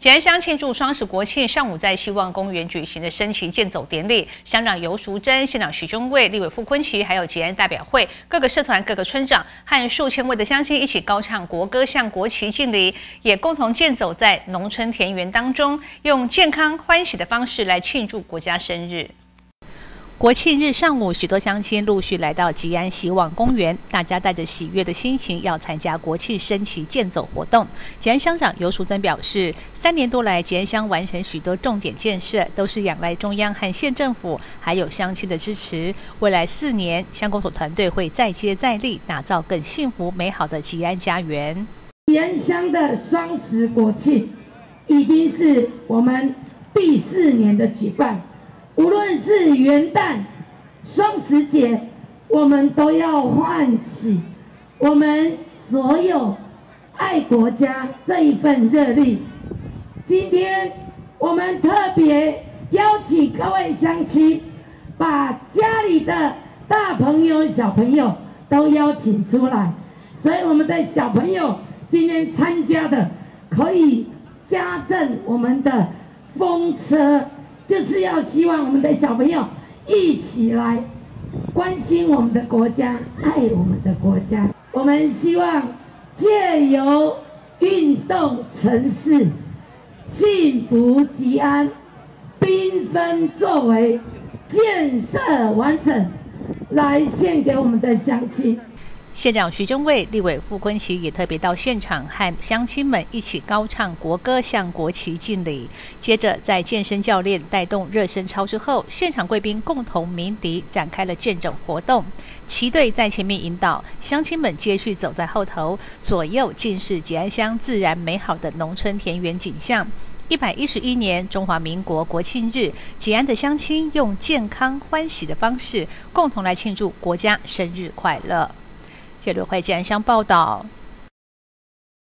吉安乡庆祝双十国庆，上午在希望公园举行的升旗健走典礼，乡长游淑珍、县长许中卫、立委傅昆萁，还有吉安代表会各个社团、各个村长和数千位的乡亲一起高唱国歌，向国旗敬礼，也共同健走在农村田园当中，用健康欢喜的方式来庆祝国家生日。国庆日上午，许多乡亲陆续来到吉安希望公园，大家带着喜悦的心情要参加国庆升旗健走活动。吉安乡长游淑珍表示，3年多来，吉安乡完成许多重点建设，都是仰赖中央和县政府还有乡亲的支持。未来4年，乡公所团队会再接再厉，打造更幸福美好的吉安家园。 吉安乡的双十国庆已经是我们第4年的举办。无论是元旦、双十节，我们都要唤起我们所有爱国家这一份热力。今天我们特别邀请各位乡亲，把家里的大朋友、小朋友都邀请出来。所以我们的小朋友今天参加的，可以加赠我们的风车。就是要希望我们的小朋友一起来关心我们的国家，爱我们的国家。我们希望借由运动城市、幸福吉安、缤纷作为、建设完整，来献给我们的乡亲。 县长徐中卫、立委傅昆萁也特别到现场和乡亲们一起高唱国歌，向国旗敬礼。接着，在健身教练带动热身操之后，现场贵宾共同鸣笛，展开了健走活动。旗队在前面引导，乡亲们接续走在后头，左右尽是吉安乡自然美好的农村田园景象。111年中华民国国庆日，吉安的乡亲用健康欢喜的方式，共同来庆祝国家生日快乐。记者刘慧吉安乡报道。